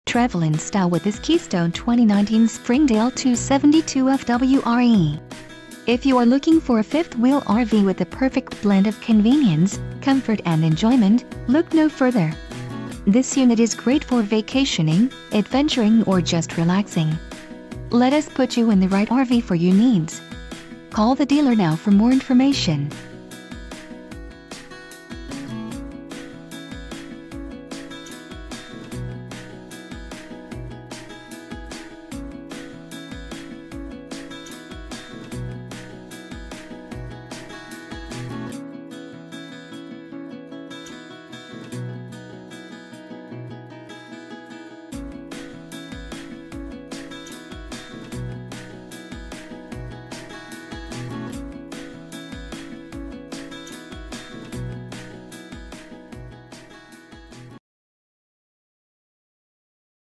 Travel in style with this Keystone 2019 Springdale 272Fwre. If you are looking for a fifth-wheel RV with the perfect blend of convenience, comfort and enjoyment, look no further. This unit is great for vacationing, adventuring or just relaxing. Let us put you in the right RV for your needs. Call the dealer now for more information.